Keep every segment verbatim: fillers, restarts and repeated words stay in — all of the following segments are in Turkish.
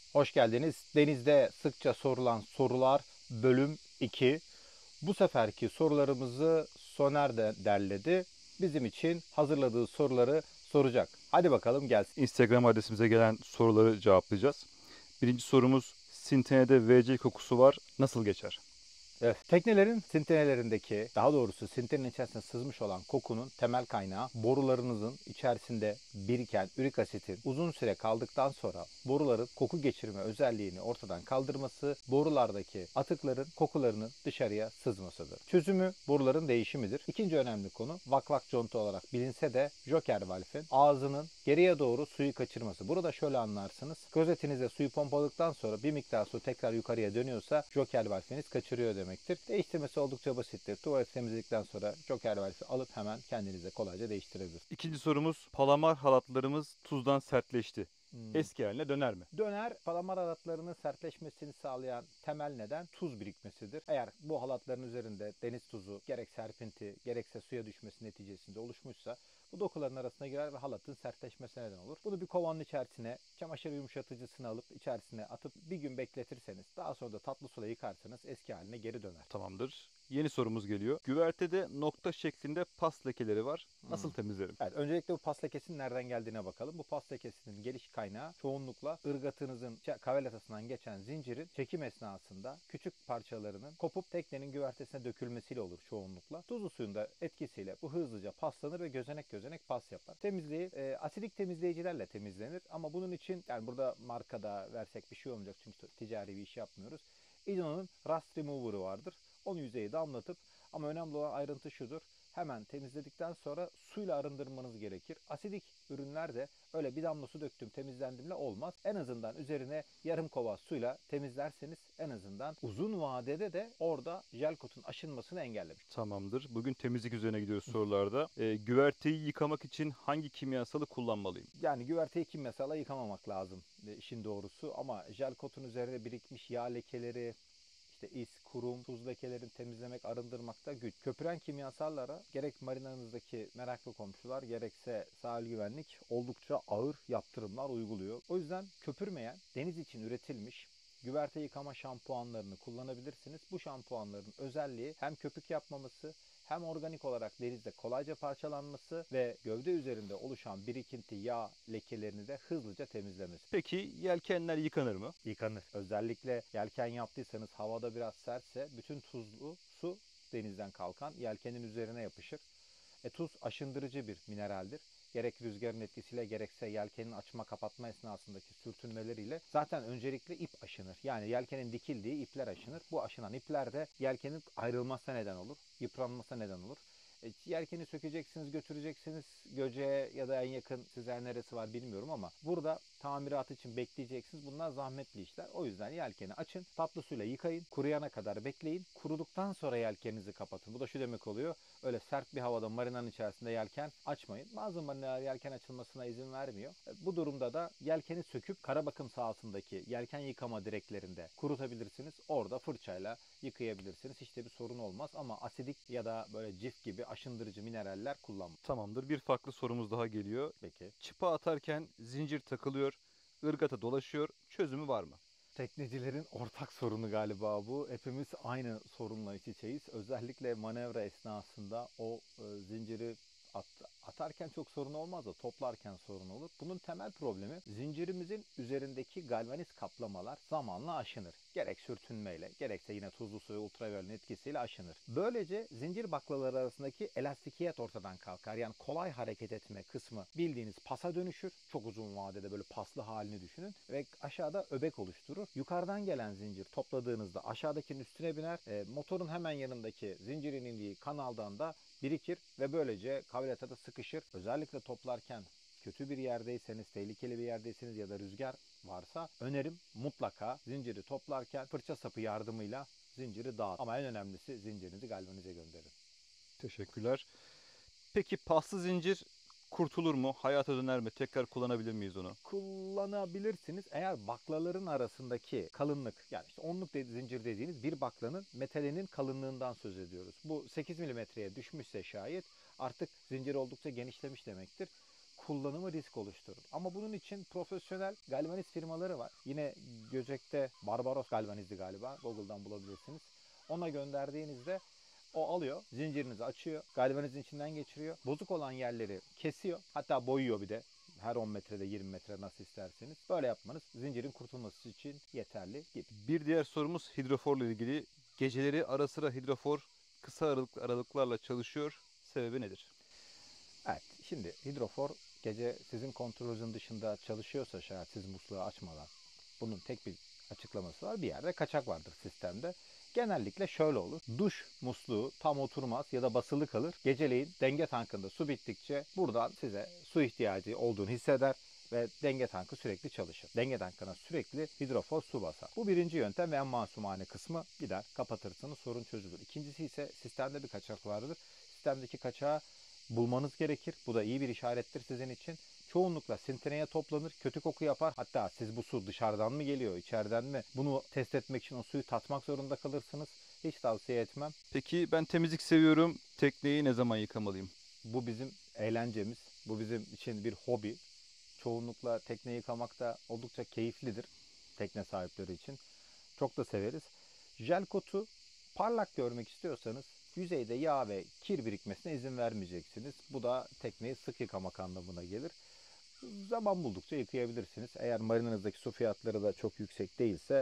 Hoş geldiniz. Denizde sıkça sorulan sorular bölüm iki. Bu seferki sorularımızı Soner de derledi. Bizim için hazırladığı soruları soracak. Hadi bakalım gelsin. Instagram adresimize gelen soruları cevaplayacağız. Birinci sorumuz: Sintene'de V C kokusu var. Nasıl geçer? Evet, teknelerin sintenelerindeki, daha doğrusu sintenin içerisine sızmış olan kokunun temel kaynağı borularınızın içerisinde biriken ürik asitin uzun süre kaldıktan sonra boruların koku geçirme özelliğini ortadan kaldırması, borulardaki atıkların kokularının dışarıya sızmasıdır. Çözümü boruların değişimidir. İkinci önemli konu vakvak conta olarak bilinse de Joker valfin ağzının geriye doğru suyu kaçırması. Burada şöyle anlarsınız. Gözetinize suyu pompaladıktan sonra bir miktar su tekrar yukarıya dönüyorsa Joker valfiniz kaçırıyor demektir. Değiştirmesi oldukça basittir. Tuvalet temizledikten sonra Joker valfi alıp hemen kendinize kolayca değiştirebilirsiniz. İkinci sorumuz: Palamar halatlarımız tuzdan sertleşti. Hmm. Eski haline döner mi? Döner, palamar halatlarının sertleşmesini sağlayan temel neden tuz birikmesidir. Eğer bu halatların üzerinde deniz tuzu gerek serpinti gerekse suya düşmesi neticesinde oluşmuşsa bu dokuların arasına girer ve halatın sertleşmesine neden olur. Bunu bir kovanın içerisine çamaşır yumuşatıcısını alıp içerisine atıp bir gün bekletirseniz daha sonra da tatlı suyla yıkarsanız eski haline geri döner. Tamamdır. Yeni sorumuz geliyor. Güvertede nokta şeklinde pas lekeleri var. Nasıl Hmm. temizlerim? Evet, öncelikle bu pas lekesinin nereden geldiğine bakalım. Bu pas lekesinin geliş kaynağı çoğunlukla ırgatınızın kavelatasından geçen zincirin çekim esnasında küçük parçalarının kopup teknenin güvertesine dökülmesiyle olur çoğunlukla. Tuzlu suyun da etkisiyle bu hızlıca paslanır ve gözenek gözenek pas yapar. Temizliği e, asidik temizleyicilerle temizlenir ama bunun için yani burada markada versek bir şey olmayacak çünkü ticari bir iş yapmıyoruz. Idon'un Rust Remover'ı vardır. Onu yüzeyi damlatıp ama önemli olan ayrıntı şudur. Hemen temizledikten sonra suyla arındırmanız gerekir. Asidik ürünler de öyle bir damla su döktüm temizlendimle olmaz. En azından üzerine yarım kova suyla temizlerseniz en azından uzun vadede de orada jel kotun aşınmasını engellemiş. Tamamdır. Bugün temizlik üzerine gidiyoruz sorularda. Ee, güverteyi yıkamak için hangi kimyasalı kullanmalıyım? Yani güverteyi kim mesela yıkamamak lazım e, işin doğrusu ama jel kotun üzerine birikmiş yağ lekeleri, İşte is, kurum, tuz lekelerini temizlemek, arındırmakta güç. Köpüren kimyasallara gerek marinanızdaki meraklı komşular gerekse sahil güvenlik oldukça ağır yaptırımlar uyguluyor. O yüzden köpürmeyen, deniz için üretilmiş güverte yıkama şampuanlarını kullanabilirsiniz. Bu şampuanların özelliği hem köpük yapmaması hem organik olarak denizde kolayca parçalanması ve gövde üzerinde oluşan birikinti yağ lekelerini de hızlıca temizlemesi. Peki yelkenler yıkanır mı? Yıkanır. Özellikle yelken yaptıysanız havada biraz sertse bütün tuzlu su denizden kalkan yelkenin üzerine yapışır. E, tuz aşındırıcı bir mineraldir. Gerek rüzgarın etkisiyle gerekse yelkenin açma kapatma esnasındaki sürtünmeleriyle zaten öncelikle ip aşınır. Yani yelkenin dikildiği ipler aşınır. Bu aşınan ipler de yelkenin ayrılmasına neden olur. Yıpranmasına neden olur. E, yelkeni sökeceksiniz, götüreceksiniz Göce'ye ya da en yakın size neresi var bilmiyorum ama burada tamirat için bekleyeceksiniz. Bunlar zahmetli işler. O yüzden yelkeni açın, tatlı suyla yıkayın, kuruyana kadar bekleyin. Kuruduktan sonra yelkeninizi kapatın. Bu da şu demek oluyor. Öyle sert bir havada marinanın içerisinde yelken açmayın. Bazı marinalar yelken açılmasına izin vermiyor. E, Bu durumda da yelkeni söküp kara bakım sahasındaki yelken yıkama direklerinde kurutabilirsiniz. Orada fırçayla yıkayabilirsiniz. Hiç de bir sorun olmaz ama asidik ya da böyle cif gibi aşındırıcı mineraller kullanmayın. Tamamdır. Bir farklı sorumuz daha geliyor. Peki. Çıpa atarken zincir takılıyor, ırgata dolaşıyor. Çözümü var mı? Teknecilerin ortak sorunu galiba bu. Hepimiz aynı sorunla iç içeyiz. Özellikle manevra esnasında o e, zinciri at, atarken çok sorun olmaz da toplarken sorun olur. Bunun temel problemi zincirimizin üzerindeki galvaniz kaplamalar zamanla aşınır. Gerek sürtünmeyle gerekse yine tuzlu su ve ultraviyolün etkisiyle aşınır. Böylece zincir baklaları arasındaki elastikiyet ortadan kalkar. Yani kolay hareket etme kısmı bildiğiniz pasa dönüşür. Çok uzun vadede böyle paslı halini düşünün ve aşağıda öbek oluşturur. Yukarıdan gelen zincir topladığınızda aşağıdakinin üstüne biner. E, motorun hemen yanındaki zincirin indiği kanaldan da birikir ve böylece kavletada sıkışır. Özellikle toplarken kötü bir yerdeyseniz, tehlikeli bir yerdeyseniz ya da rüzgar varsa önerim mutlaka zinciri toplarken fırça sapı yardımıyla zinciri dağıt. Ama en önemlisi zincirinizi galvanize gönderin. Teşekkürler. Peki paslı zincir kurtulur mu? Hayata döner mi? Tekrar kullanabilir miyiz onu? Kullanabilirsiniz. Eğer baklaların arasındaki kalınlık yani işte onluk zincir dediğiniz bir baklanın metalinin kalınlığından söz ediyoruz. Bu sekiz milimetreye düşmüşse şayet artık zincir oldukça genişlemiş demektir. kullanımı risk oluşturur. Ama bunun için profesyonel galvaniz firmaları var. Yine Göcek'te Barbaros galvanizdi galiba. Google'dan bulabilirsiniz. Ona gönderdiğinizde o alıyor, zincirinizi açıyor, galvanizin içinden geçiriyor. Bozuk olan yerleri kesiyor. Hatta boyuyor bir de. Her on metrede yirmi metre nasıl isterseniz. Böyle yapmanız zincirin kurtulması için yeterli gibi. Bir diğer sorumuz hidroforla ilgili. Geceleri ara sıra hidrofor kısa aralık, aralıklarla çalışıyor. Sebebi nedir? Evet, şimdi hidrofor gece sizin kontrolünüzün dışında çalışıyorsa şayet siz musluğu açmadan, bunun tek bir açıklaması var. Bir yerde kaçak vardır sistemde. Genellikle şöyle olur. Duş musluğu tam oturmaz ya da basılı kalır. Geceleyin denge tankında su bittikçe buradan size su ihtiyacı olduğunu hisseder ve denge tankı sürekli çalışır. Denge tankına sürekli hidrofor su basar. Bu birinci yöntem ve en masumane kısmı, gider kapatırsınız, sorun çözülür. İkincisi ise sistemde bir kaçak vardır. Sistemdeki kaçağı bulmanız gerekir. Bu da iyi bir işarettir sizin için. Çoğunlukla sintireye toplanır, kötü koku yapar. Hatta siz bu su dışarıdan mı geliyor, içeriden mi? Bunu test etmek için o suyu tatmak zorunda kalırsınız. Hiç tavsiye etmem. Peki ben temizlik seviyorum. Tekneyi ne zaman yıkamalıyım? Bu bizim eğlencemiz. Bu bizim için bir hobi. Çoğunlukla tekne yıkamak da oldukça keyiflidir tekne sahipleri için. Çok da severiz. Jel kotu parlak görmek istiyorsanız yüzeyde yağ ve kir birikmesine izin vermeyeceksiniz. Bu da tekneyi sık yıkamak anlamına gelir. Zaman buldukça yıkayabilirsiniz. Eğer marinanızdaki su fiyatları da çok yüksek değilse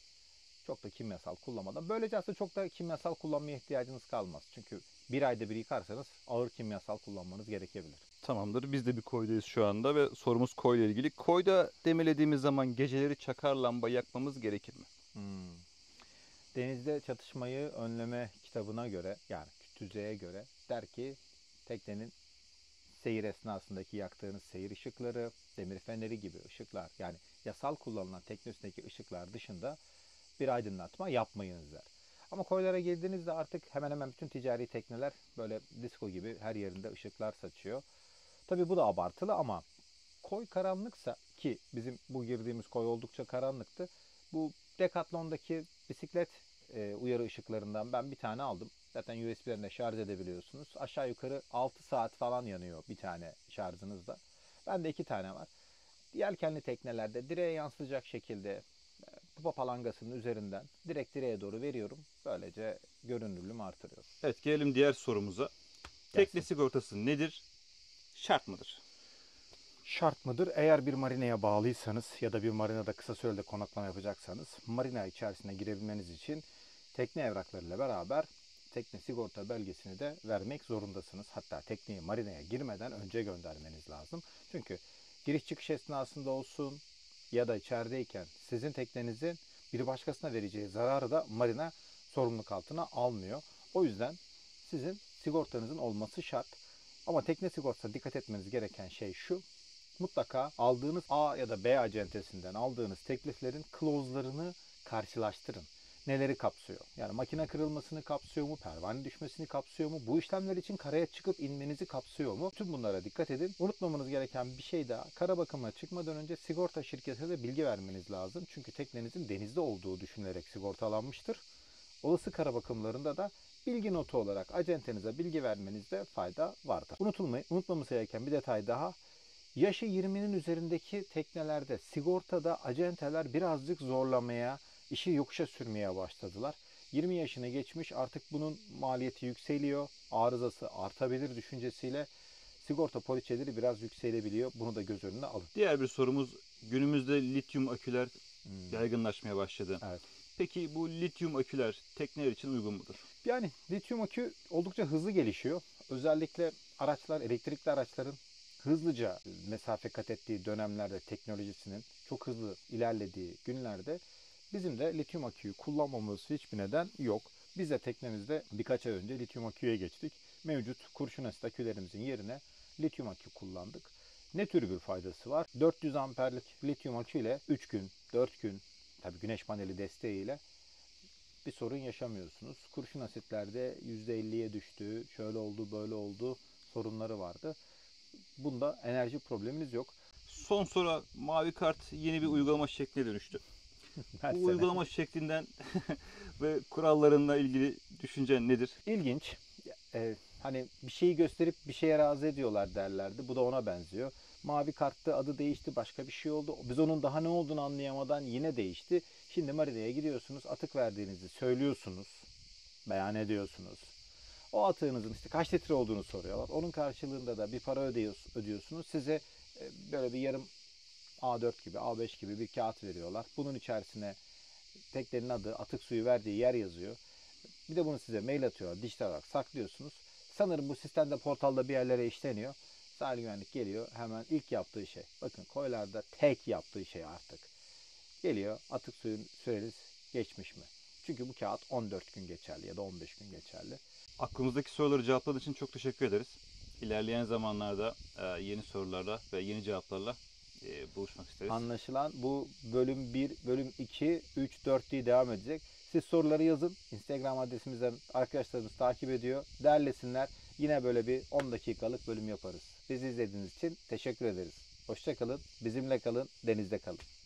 çok da kimyasal kullanmadan. Böylece aslında çok da kimyasal kullanmaya ihtiyacınız kalmaz. Çünkü bir ayda bir yıkarsanız ağır kimyasal kullanmanız gerekebilir. Tamamdır. Biz de bir koydayız şu anda ve sorumuz koyla ilgili. Koyda demelediğimiz zaman geceleri çakar lamba yakmamız gerekir mi? Hmm. Denizde çatışmayı önleme kitabına göre, yani tüzüğe göre der ki teknenin seyir esnasındaki yaktığınız seyir ışıkları, demir feneri gibi ışıklar, yani yasal kullanılan tekne üstündeki ışıklar dışında bir aydınlatma yapmayınız der. Ama koylara girdiğinizde artık hemen hemen bütün ticari tekneler böyle disco gibi her yerinde ışıklar saçıyor. Tabii bu da abartılı ama koy karanlıksa, ki bizim bu girdiğimiz koy oldukça karanlıktı. Bu Decathlon'daki bisiklet e, uyarı ışıklarından ben bir tane aldım. Zaten U S B'lerine şarj edebiliyorsunuz. Aşağı yukarı altı saat falan yanıyor bir tane şarjınızda. Bende iki tane var. Yelkenli teknelerde direğe yansıyacak şekilde e, pupa palangasının üzerinden direkt direğe doğru veriyorum. Böylece görünürlüğümü artırıyorum. Evet, gelelim diğer sorumuza. Tekne sigortası nedir? Şart mıdır? Şart mıdır? Eğer bir marinaya bağlıysanız ya da bir marinada kısa sürede konaklama yapacaksanız marina içerisine girebilmeniz için tekne evraklarıyla beraber tekne sigorta belgesini de vermek zorundasınız. Hatta tekneyi marinaya girmeden önce göndermeniz lazım. Çünkü giriş çıkış esnasında olsun ya da içerideyken sizin teknenizin bir başkasına vereceği zararı da marina sorumluluk altına almıyor. O yüzden sizin sigortanızın olması şart. Ama tekne sigortasına dikkat etmeniz gereken şey şu: mutlaka aldığınız A ya da B acentesinden aldığınız tekliflerin clause'larını karşılaştırın. Neleri kapsıyor? Yani makine kırılmasını kapsıyor mu? Pervane düşmesini kapsıyor mu? Bu işlemler için karaya çıkıp inmenizi kapsıyor mu? Tüm bunlara dikkat edin. Unutmamanız gereken bir şey daha: kara bakımına çıkmadan önce sigorta şirketine de bilgi vermeniz lazım. Çünkü teknenizin denizde olduğu düşünülerek sigortalanmıştır. Olası kara bakımlarında da bilgi notu olarak acentenize bilgi vermenizde fayda vardır. Unutulmayın, unutmamız gereken bir detay daha: yaşı yirminin üzerindeki teknelerde sigortada acenteler birazcık zorlamaya, işi yokuşa sürmeye başladılar. yirmi yaşını geçmiş, artık bunun maliyeti yükseliyor, arızası artabilir düşüncesiyle sigorta poliçeleri biraz yükselebiliyor. Bunu da göz önüne alın. Diğer bir sorumuz, günümüzde lityum aküler Hmm. yaygınlaşmaya başladı. Evet. Peki bu lityum aküler tekneler için uygun mudur? Yani lityum akü oldukça hızlı gelişiyor. Özellikle araçlar, elektrikli araçların hızlıca mesafe kat ettiği dönemlerde, teknolojisinin çok hızlı ilerlediği günlerde bizim de lityum aküyü kullanmamız hiçbir neden yok. Biz de teknemizde birkaç ay önce lityum aküye geçtik. Mevcut kurşun asit akülerimizin yerine lityum akü kullandık. Ne tür bir faydası var? dört yüz amperlik lityum akü ile üç gün, dört gün, tabii güneş paneli desteğiyle bir sorun yaşamıyorsunuz. Kurşun asitlerde yüzde elliye düştü, şöyle oldu, böyle oldu sorunları vardı. Bunda enerji problemimiz yok. Son soru, mavi kart yeni bir uygulama şekline dönüştü. Her Bu sene. uygulama şeklinden ve kurallarına ilgili düşüncen nedir? İlginç. Ee, hani bir şeyi gösterip bir şeye razı ediyorlar derlerdi. Bu da ona benziyor. Mavi karttı, adı değişti, başka bir şey oldu. Biz onun daha ne olduğunu anlayamadan yine değişti. Şimdi marineye gidiyorsunuz, atık verdiğinizi söylüyorsunuz, beyan ediyorsunuz. O atığınızın işte kaç litre olduğunu soruyorlar. Onun karşılığında da bir para ödüyorsunuz. Size böyle bir yarım A dört gibi, A beş gibi bir kağıt veriyorlar. Bunun içerisine teknenin adı, atık suyu verdiği yer yazıyor. Bir de bunu size mail atıyorlar, dijital olarak saklıyorsunuz. Sanırım bu sistemde, portalda bir yerlere işleniyor. Sahil güvenlik geliyor, hemen ilk yaptığı şey. Bakın koylarda tek yaptığı şey artık. Geliyor, atık suyun süreniz geçmiş mi? Çünkü bu kağıt on dört gün geçerli ya da on beş gün geçerli. Aklımızdaki soruları cevapladığın için çok teşekkür ederiz. İlerleyen zamanlarda e, yeni sorularla ve yeni cevaplarla e, buluşmak isteriz. Anlaşılan bu bölüm bir, bölüm iki, üç, dört diye devam edecek. Siz soruları yazın. Instagram adresimizden arkadaşlarımız takip ediyor. Derlesinler. Yine böyle bir on dakikalık bölüm yaparız. Bizi izlediğiniz için teşekkür ederiz. Hoşça kalın, bizimle kalın, denizde kalın.